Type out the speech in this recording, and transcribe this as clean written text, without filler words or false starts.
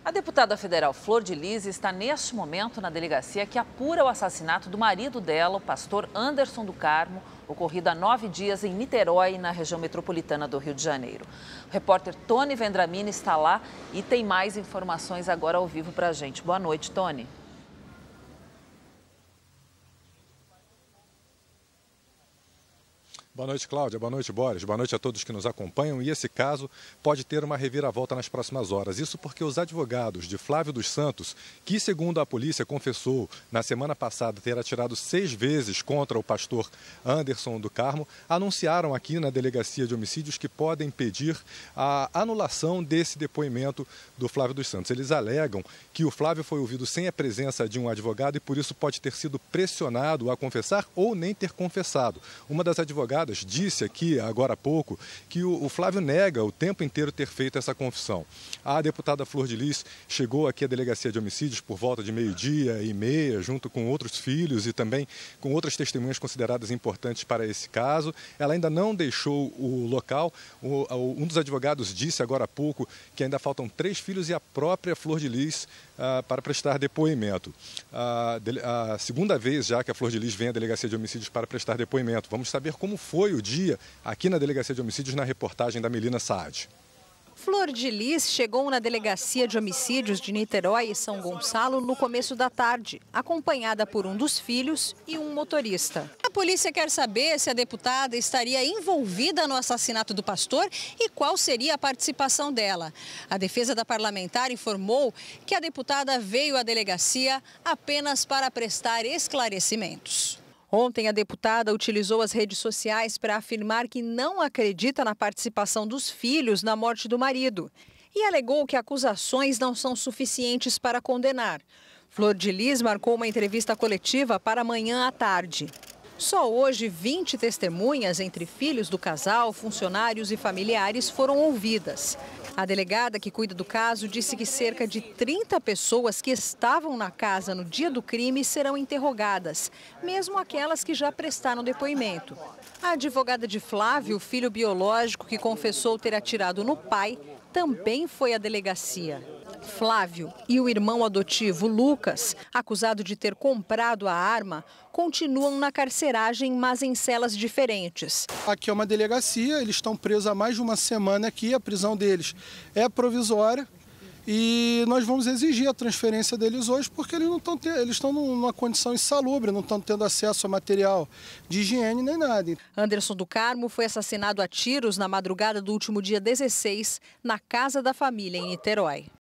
A deputada federal Flor de Lis está neste momento na delegacia que apura o assassinato do marido dela, o pastor Anderson do Carmo, ocorrido há 9 dias em Niterói, na região metropolitana do Rio de Janeiro. O repórter Tony Vendramini está lá e tem mais informações agora ao vivo para a gente. Boa noite, Tony. Boa noite, Cláudia. Boa noite, Boris. Boa noite a todos que nos acompanham. E esse caso pode ter uma reviravolta nas próximas horas. Isso porque os advogados de Flávio dos Santos, que, segundo a polícia, confessou na semana passada ter atirado 6 vezes contra o pastor Anderson do Carmo, anunciaram aqui na Delegacia de Homicídios que podem pedir a anulação desse depoimento do Flávio dos Santos. Eles alegam que o Flávio foi ouvido sem a presença de um advogado e, por isso, pode ter sido pressionado a confessar ou nem ter confessado. Uma das advogadas disse aqui, agora há pouco, que o Flávio nega o tempo inteiro ter feito essa confissão. A deputada Flor de Lis chegou aqui à Delegacia de Homicídios por volta de 12h30, junto com outros filhos e também com outras testemunhas consideradas importantes para esse caso. Ela ainda não deixou o local. Um dos advogados disse agora há pouco que ainda faltam 3 filhos e a própria Flor de Lis para prestar depoimento. A segunda vez já que a Flor de Lis vem à Delegacia de Homicídios para prestar depoimento. Vamos saber como foi o dia aqui na Delegacia de Homicídios na reportagem da Melina Saad. Flor de Lis chegou na Delegacia de Homicídios de Niterói e São Gonçalo no começo da tarde, acompanhada por um dos filhos e um motorista. A polícia quer saber se a deputada estaria envolvida no assassinato do pastor e qual seria a participação dela. A defesa da parlamentar informou que a deputada veio à delegacia apenas para prestar esclarecimentos. Ontem, a deputada utilizou as redes sociais para afirmar que não acredita na participação dos filhos na morte do marido e alegou que acusações não são suficientes para condenar. Flor de Lis marcou uma entrevista coletiva para amanhã à tarde. Só hoje, 20 testemunhas, entre filhos do casal, funcionários e familiares, foram ouvidas. A delegada que cuida do caso disse que cerca de 30 pessoas que estavam na casa no dia do crime serão interrogadas, mesmo aquelas que já prestaram depoimento. A advogada de Flávio, filho biológico que confessou ter atirado no pai, também foi à delegacia. Flávio e o irmão adotivo Lucas, acusado de ter comprado a arma, continuam na carceragem, mas em celas diferentes. Aqui é uma delegacia, eles estão presos há mais de uma semana aqui, a prisão deles é provisória e nós vamos exigir a transferência deles hoje porque eles estão numa condição insalubre, não estão tendo acesso a material de higiene nem nada. Anderson do Carmo foi assassinado a tiros na madrugada do último dia 16, na casa da família em Niterói.